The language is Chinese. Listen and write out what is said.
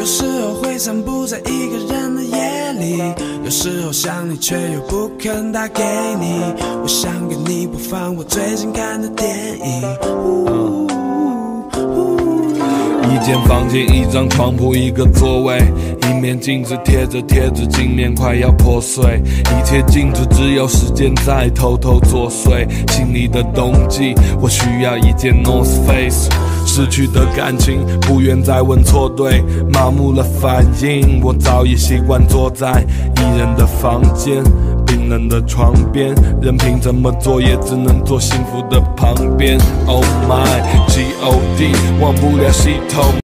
有时候会散步在一个人的夜里，有时候想你却又不肯打给你。我想给你播放我最近看的电影。 一间房间，一张床铺，一个座位，一面镜子贴着贴纸，镜面快要破碎。一切静止，只有时间在偷偷作祟。心里的冬季，我需要一件 North Face。失去的感情，不愿再问错对，麻木了反应，我早已习惯坐在一人的房间。冰冷的床边，任凭怎么做也只能坐幸福的旁边。Oh my God， 忘不了洗头。